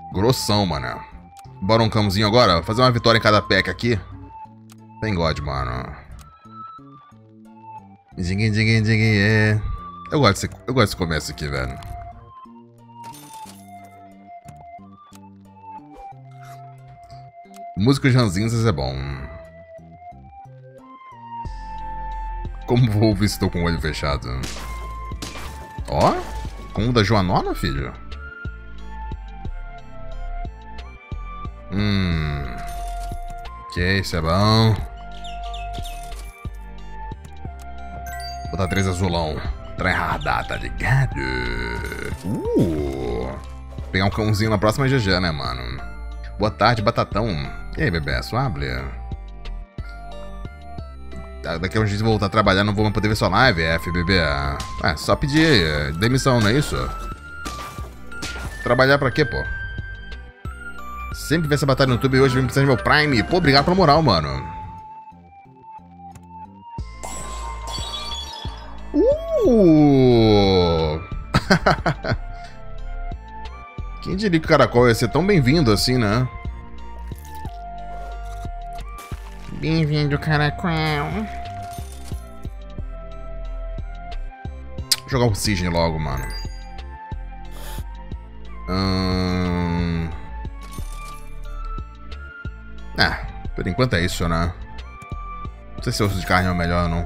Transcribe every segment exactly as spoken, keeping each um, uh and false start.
Grossão, mano. Bora um cãozinho agora? Fazer uma vitória em cada pack aqui. Tem God, mano. Ding, ding, ding, é. Eu gosto desse, eu gosto desse começo aqui, velho. Músicos ranzinhas é bom. Como vou ver se estou com o olho fechado? Ó, como o da Joanona, filho? Hum. Ok, isso é bom. Vou botar três azulão. Tryhardar, tá ligado? Uh. Pegar um cãozinho na próxima G G, né, mano? Boa tarde, Batatão. E aí, bebê? Suave? Daqui a uns dias eu vou voltar a trabalhar, não vou mais poder ver sua live, F, bebê. É, só pedir demissão, não é isso? Trabalhar pra quê, pô? Sempre vê essa batalha no YouTube e hoje vem precisar de meu Prime. Pô, obrigado pela moral, mano. Uh! Quem diria que o Caracol ia ser tão bem-vindo assim, né? Bem-vindo, Caracol. Vou jogar o Cisne logo, mano. Hum... Ah, por enquanto é isso, né? Não sei se osso de carne é o melhor ou não.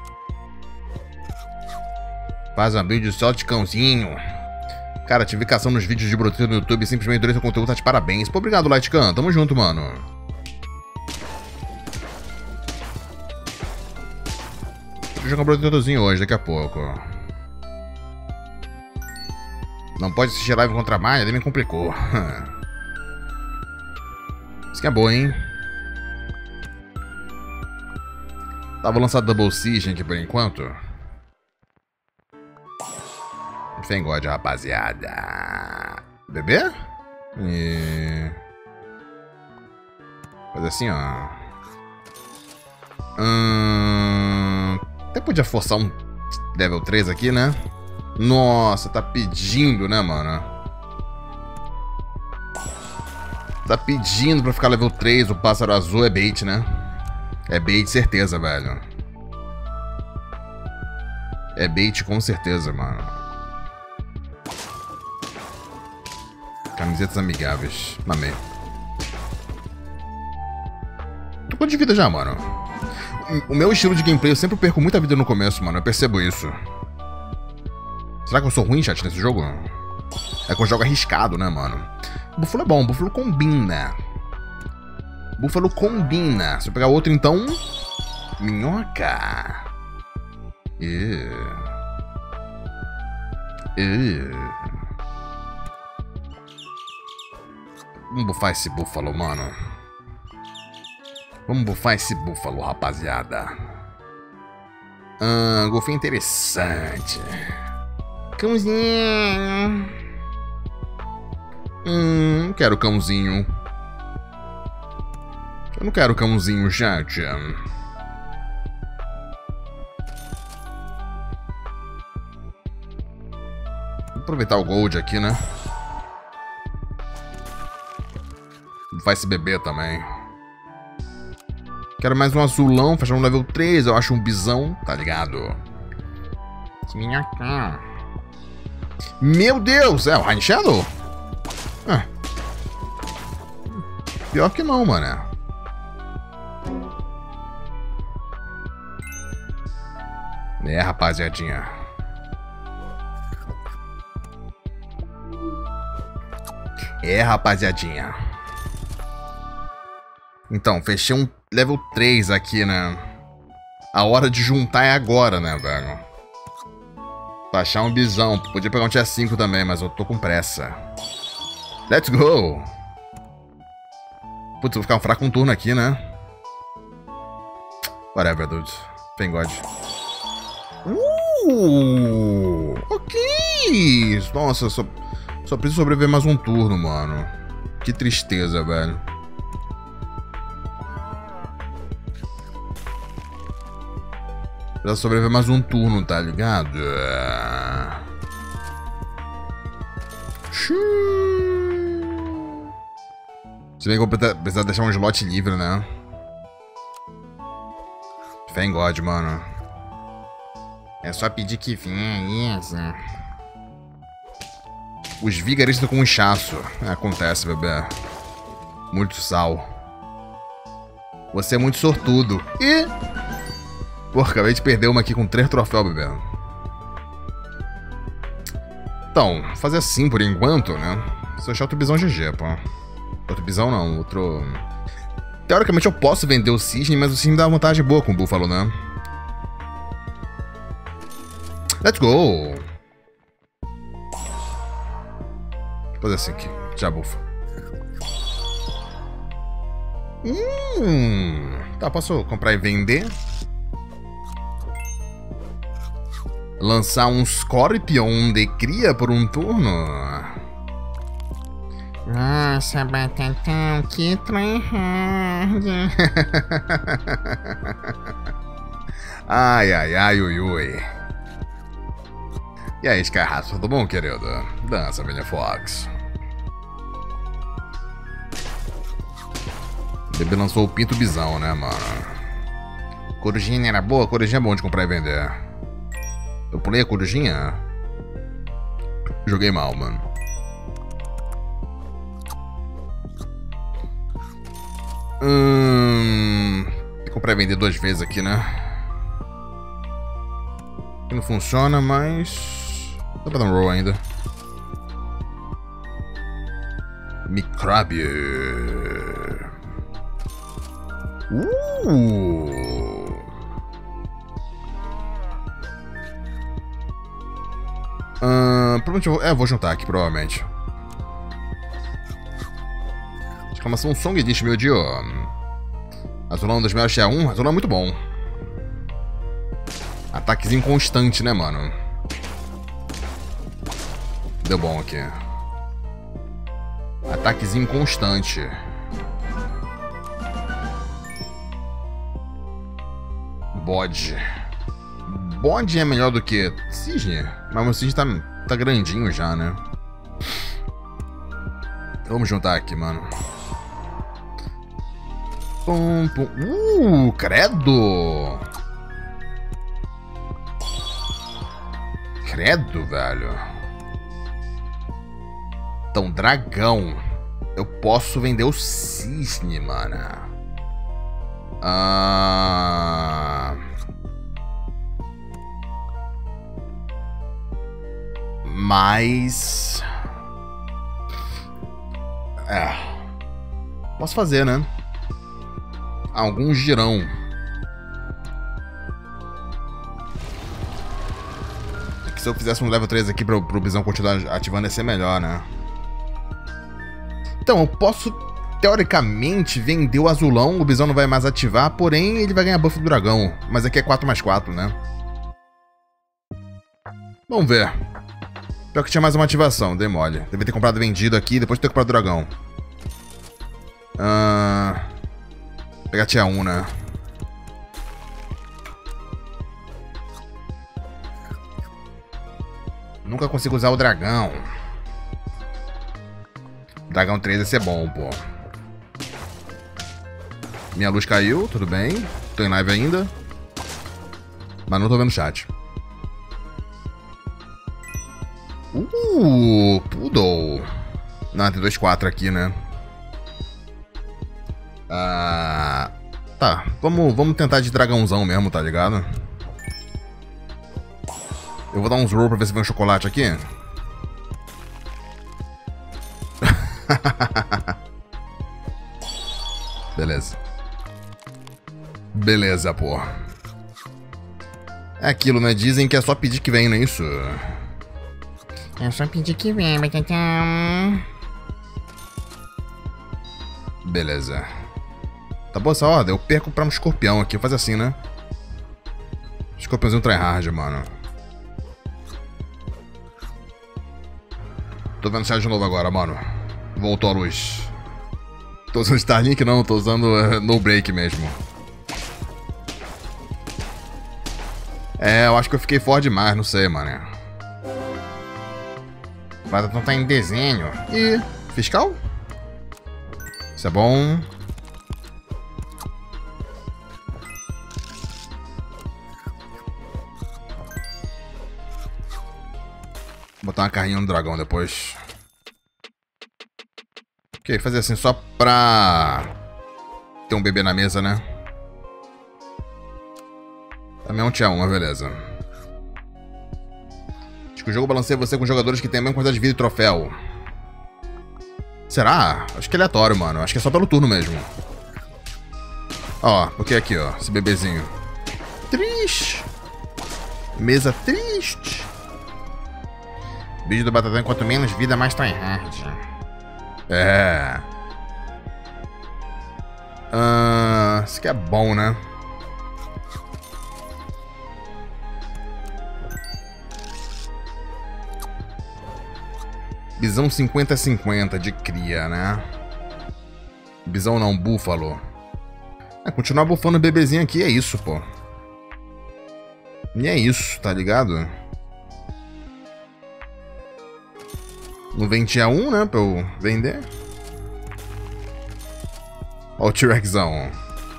Faz uma build só de cãozinho. Cara, notificação nos vídeos de broteiro no YouTube, simplesmente durante o conteúdo, tá de parabéns. Pô, obrigado, Lightcan. Tamo junto, mano. Vou jogar um broteirzinho hoje, daqui a pouco. Não pode assistir live contra a Maia, daí me complicou. Isso que é boa, hein? Tava lançado Double Cisne aqui por enquanto. Sem God, rapaziada. Bebê? E... Fazer assim, ó. Hum... Até podia forçar um level três aqui, né? Nossa, tá pedindo, né, mano? Tá pedindo pra ficar level três, o pássaro azul é bait, né? É bait, certeza, velho. É bait com certeza, mano. Camisetas amigáveis. Amei. Tô com de vida já, mano. O meu estilo de gameplay, eu sempre perco muita vida no começo, mano. Eu percebo isso. Será que eu sou ruim, chat, nesse jogo? É que eu jogo arriscado, né, mano? Búfalo é bom, Búfalo combina. Búfalo combina. Se eu pegar outro, então... Minhoca. Uh. Uh. Vamos bufar esse búfalo, mano. Vamos bufar esse búfalo, rapaziada. Ah, golfinho interessante. Cãozinho. Hum, não quero cãozinho. Eu não quero cãozinho, chat. Vou aproveitar o gold aqui, né? Vai esse bebê também. Quero mais um azulão, fechar um level três. Eu acho um bisão, tá ligado? Minhoca. Meu Deus! É o Rain Shadow? Ah. Pior que não, mano. É, rapaziadinha. É, rapaziadinha. Então, fechei um level três aqui, né? A hora de juntar é agora, né, velho? Pra achar um bisão. Podia pegar um tier cinco também, mas eu tô com pressa. Let's go! Putz, vou ficar fraco um turno aqui, né? Whatever, dude. Thank God. Uh! Ok! Nossa, só, só preciso sobreviver mais um turno, mano. Que tristeza, velho. Pra sobreviver mais um turno, tá ligado? Se bem que eu vou precisar deixar um slot livre, né? Fé em God, mano. É só pedir que venha isso. Os vigaristas com inchaço. Acontece, bebê. Muito sal. Você é muito sortudo. E... Pô, acabei de perder uma aqui com três troféus, bebê. Então, fazer assim por enquanto, né? Se eu achar outro bisão G G, pô. Outro bisão não, outro... Teoricamente eu posso vender o cisne, mas o cisne dá uma vantagem boa com o búfalo, né? Let's go! Vou fazer assim aqui. Já bufa. Hum... Tá, posso comprar e vender? Lançar um Scorpion de cria por um turno? Nossa, Batatão, que tryhard. Ai, ai, ai, ui, ui. E aí, Skyrato, tudo bom, querido? Dança, Vinha Fox. O bebê lançou o Pinto Bisão, né, mano? Corujinha era boa? Corujinha é bom de comprar e vender. Eu pulei a corujinha? Joguei mal, mano. Hum... Tem que comprar e vender duas vezes aqui, né? Não funciona, mas... Dá pra dar um roll ainda. Microbio. Uh! Uh, provavelmente eu vou, é, eu vou juntar aqui, provavelmente. Exclamação Song Edition, meu Dio. Azulão dos meus X um. Azulão é muito bom. Ataquezinho constante, né, mano? Deu bom aqui. Ataquezinho constante. Bode. Bode é melhor do que cisne. Mas o cisne tá, tá grandinho já, né? Vamos juntar aqui, mano. Pum, pum. Uh, credo! Credo, velho. Então, dragão. Eu posso vender o cisne, mano. Ah... Mas... É... Posso fazer, né? Algum girão. É que se eu fizesse um level três aqui pro, pro bisão continuar ativando, ia ser melhor, né? Então, eu posso, teoricamente, vender o azulão. O bisão não vai mais ativar, porém, ele vai ganhar buff do dragão. Mas aqui é quatro mais quatro, né? Vamos ver. Pior que tinha mais uma ativação, dei mole. Devia ter comprado vendido aqui, depois ter comprado o dragão. Ah... Pegar T um, né? Nunca consigo usar o dragão. Dragão três ia ser bom, pô. Minha luz caiu, tudo bem. Tô em live ainda. Mas não tô vendo o chat. Uh, Poodle. Não, tem dois quatro aqui, né? Ah, tá, vamos, vamos tentar de dragãozão mesmo, tá ligado? Eu vou dar uns roll pra ver se vem um chocolate aqui. Beleza. Beleza, pô. É aquilo, né? Dizem que é só pedir que vem, não é isso? É só pedir que vem, Batatão. Beleza. Tá boa essa ordem? Eu perco pra um escorpião aqui. Faz assim, né? Escorpiãozinho tryhard, mano. Tô vendo o chat de novo agora, mano. Voltou a luz. Tô usando Starlink? Não, tô usando uh, no break mesmo. É, eu acho que eu fiquei forte demais, não sei, mano. O Batatão tá em desenho. E... fiscal? Isso é bom. Vou botar uma carrinha no dragão depois. Ok, fazer assim só pra ter um bebê na mesa, né? Também é um tchau, mas beleza. Acho que o jogo balanceia você com jogadores que têm a mesma quantidade de vida e troféu. Será? Acho que é aleatório, mano. Acho que é só pelo turno mesmo. Ó, porque aqui, ó. Esse bebezinho. Triste. Mesa triste. Vídeo do Batatão, quanto menos vida, mais tryhard. É. Uh, isso aqui é bom, né? Bisão cinquenta a cinquenta de cria, né? Bisão não, búfalo. É, continuar bufando o bebezinho aqui é isso, pô. E é isso, tá ligado? No vinte a um, né? Pra eu vender. Ó o T-Rexão.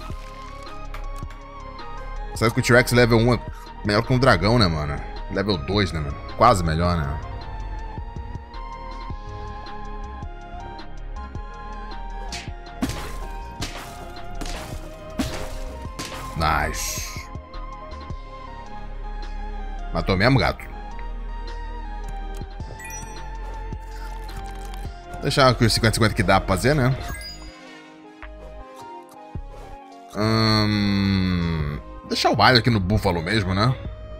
Sabe que o T-Rex level um é melhor que um dragão, né, mano? Level dois, né, mano? Quase melhor, né? Nice. Matou mesmo, gato? Deixar aqui os cinquenta a cinquenta que dá pra fazer, né? Hum... Deixar o baile aqui no búfalo mesmo, né?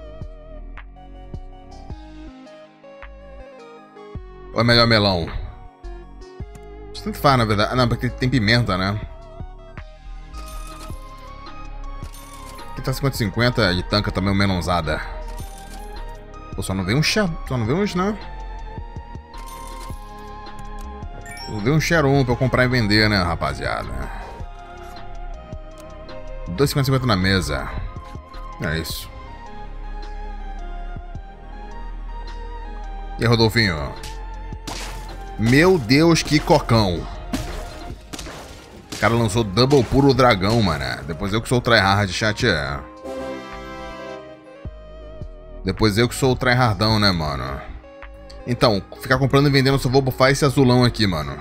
Ou é melhor melão? Tanto faz, na verdade. Ah, não, porque tem pimenta, né? Aqui tá cinquenta a cinquenta e tanca também o melãozada. Pô, só não vem um chá. Só não vem uns, né? Não vem um Xerum pra eu comprar e vender, né, rapaziada? dois cinquenta a cinquenta na mesa. É isso. E aí, Rodolfinho? Meu Deus, que cocão. O cara lançou double puro dragão, mano. Depois eu que sou o tryhard, chat, é. Depois eu que sou o tryhardão, né, mano? Então, ficar comprando e vendendo, eu só vou bufar esse azulão aqui, mano.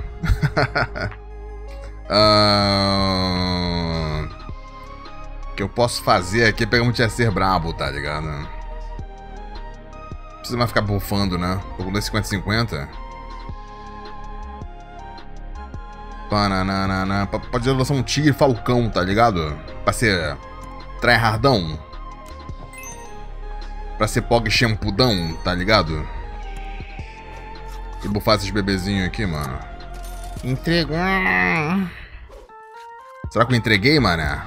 uh... O que eu posso fazer aqui é pegar um Chester brabo, tá ligado? Não precisa mais ficar bufando, né? Tô com dois cinquenta a cinquenta. Pananana. Pode lançar um tigre falcão, tá ligado? Pra ser tryhardão. Pra ser pog shampudão, tá ligado? E bufar esses bebezinhos aqui, mano. Entregou. Será que eu entreguei, mané?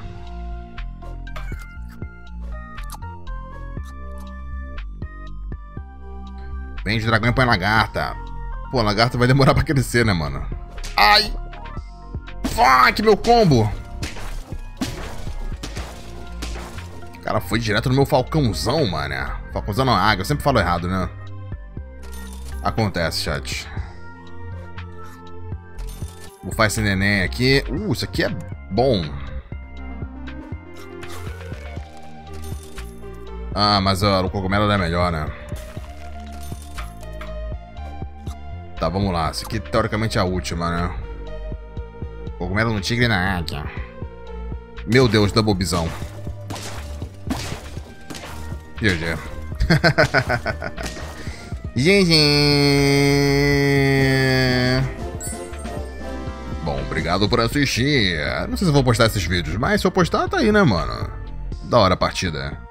Vende dragão e põe lagarta. Pô, a lagarta vai demorar pra crescer, né, mano? Ai! Fuck, meu combo! O cara foi direto no meu falcãozão, mané. Falcãozão não, águia. Eu sempre falo errado, né? Acontece, chat. Vou fazer esse neném aqui. Uh, isso aqui é bom. Ah, mas ó, o cogumelo é melhor, né? Tá, vamos lá. Essa aqui, teoricamente, é a última, né? Cogumelo no tigre e na águia. Meu Deus, double bisão. G G. G G. Bom, obrigado por assistir. Não sei se eu vou postar esses vídeos, mas se eu postar, tá aí, né, mano? Da hora a partida.